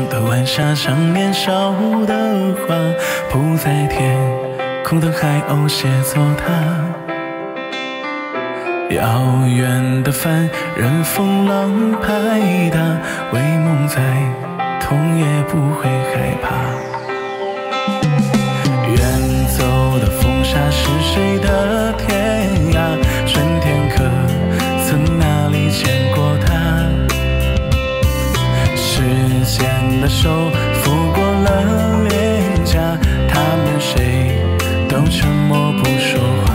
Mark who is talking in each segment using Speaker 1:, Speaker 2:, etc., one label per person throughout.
Speaker 1: 的晚霞像年少的花，铺在天空的海鸥写作它。遥远的帆，任风浪拍打，为梦在痛也不会害怕。远走的风沙是谁的天涯？春天可曾哪里见过他？时间的手抚过了脸颊，他们谁都沉默不说话。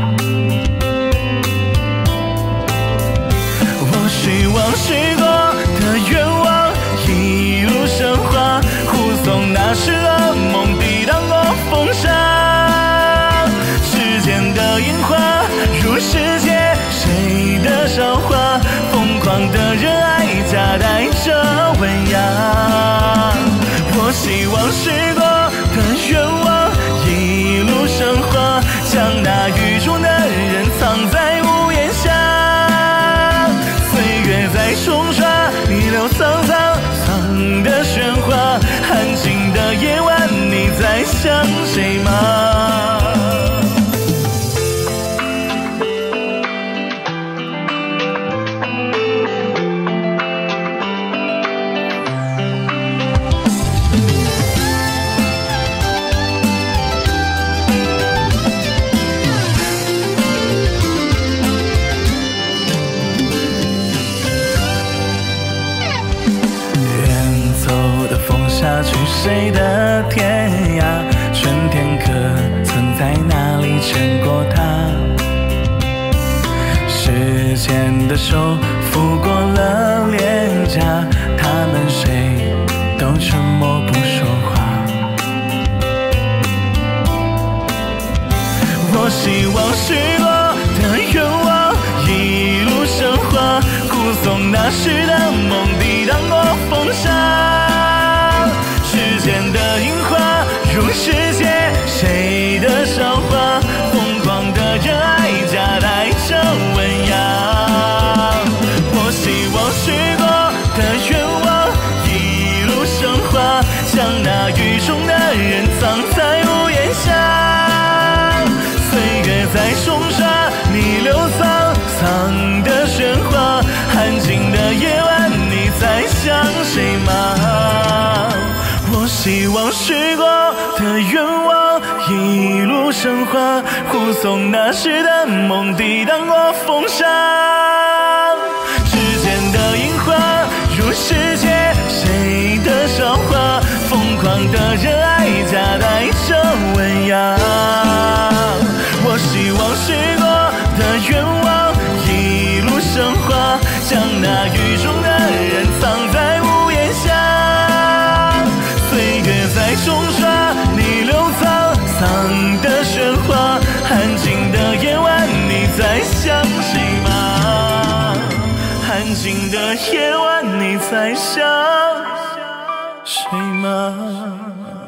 Speaker 1: 我希望许过的愿望一路升华，护送那时的梦抵挡过风沙。时间的樱花如世界谁的韶华，疯狂的热爱夹带着温雅。我希望许过的愿望一路升华，将那雨中的人藏在屋檐下。岁月在冲刷弥留苍苍的喧哗，安静的夜晚你在想谁吗？下去谁的天涯？春天可曾在哪里见过他？时间的手抚过了脸颊，他们谁都沉默不说话。我希望许过的愿望一路升华，护送那时的梦抵挡过风沙。时间的樱花如世界谁的韶华，疯狂的热爱夹带着温雅。我希望许过的愿望一路升华，将那雨中的人藏在屋檐下。岁月在冲刷弥留苍的喧哗，安静的夜晚你在想谁吗？我希望许过的愿望一路升华，护送那时的梦抵挡过风沙。时间的樱花如世界谁的韶华，疯狂的热爱夹带着温雅。我希望许过的愿望一路升华，将那雨中的人藏在屋檐下。岁月在冲刷弥留苍的喧哗，安静的夜晚你在想谁吗？安静的夜晚你在想谁吗？